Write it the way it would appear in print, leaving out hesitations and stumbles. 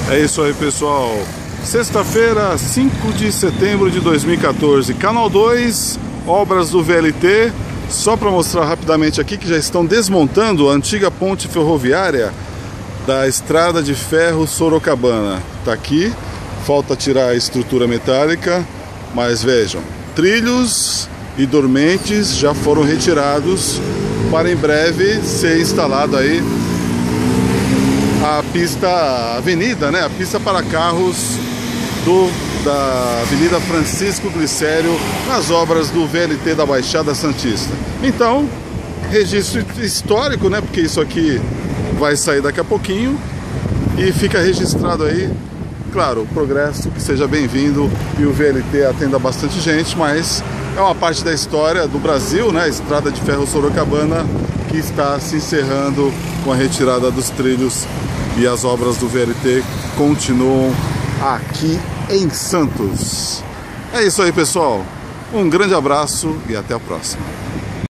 É isso aí, pessoal. Sexta-feira, 5 de setembro de 2014. Canal 2, obras do VLT. Só para mostrar rapidamente aqui que já estão desmontando a antiga ponte ferroviária da estrada de ferro Sorocabana. Tá aqui, falta tirar a estrutura metálica, mas vejam, trilhos e dormentes já foram retirados para em breve ser instalado aí a pista, a avenida, né? A pista para carros da Avenida Francisco Glicério, nas obras do VLT da Baixada Santista. Então, registro histórico, né? Porque isso aqui vai sair daqui a pouquinho e fica registrado aí. Claro, o progresso, que seja bem-vindo e o VLT atenda bastante gente, mas é uma parte da história do Brasil, né? A estrada de ferro Sorocabana, que está se encerrando com a retirada dos trilhos, e as obras do VLT continuam aqui em Santos. É isso aí, pessoal. Um grande abraço e até a próxima.